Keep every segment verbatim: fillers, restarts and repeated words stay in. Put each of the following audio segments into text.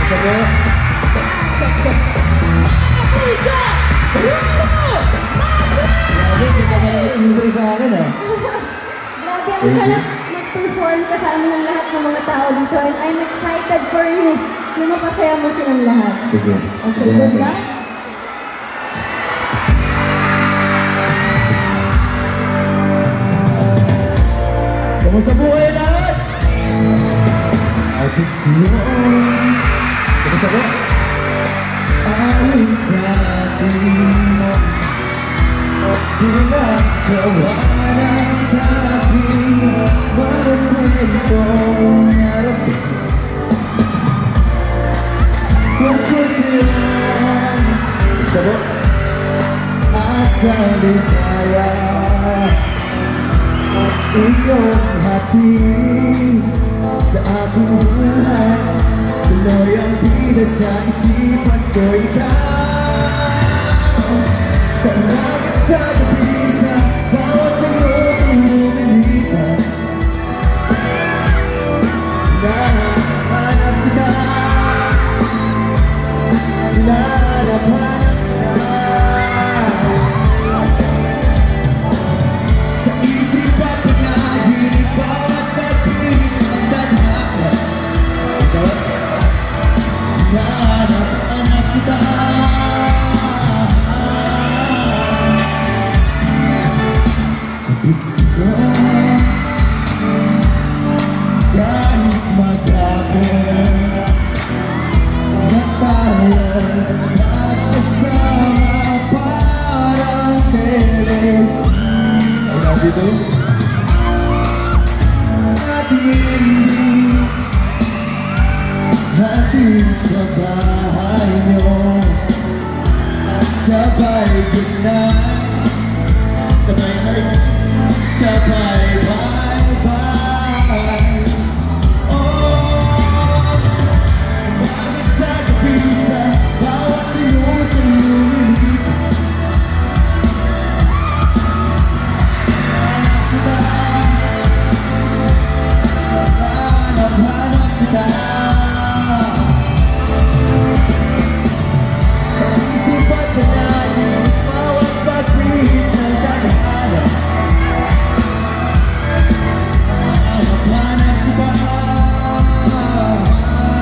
Sabi? Chak, chak, chak. Mga pusa! Rumbo! Madre! Grabe, hindi ka ba nag-libre sa akin ah. Grabe, ang sarap mag-perform kasama ng lahat ng mga tao dito. And I'm excited for you na mapasaya mo silang lahat. Sige. Okay, good luck. Kamusta po kayo lahat? Ating siyon. Kamusta po? Aling sa atin pinagsawa na sa akin marapin kong narating pagkutiyan kamusta po? Asa ligaya iyong hati sa aking buhay Pinoy ang bida sa isipan ko ikaw sa langit sa gabi sa bawat minutong lumilipas hinahanap kita hinahanap sa isip at panaginip bawat pagtingin ang tadhana hinahanap kita sa bigsigo kahit mag-apon na tayo'y magkasama parang teles ay nandito at hindi hatid sa bahay nyo sabay gitnaan sabay nagis sabay bye-bye oh bakit sa gabi sa bawat minutong lumilipas hanap kita hanap-hanap kita sa isip at panaginip bawat pagpihit ng tadhana hanap-hanap kita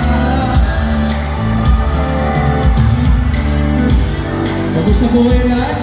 kamusta po kayo lahat?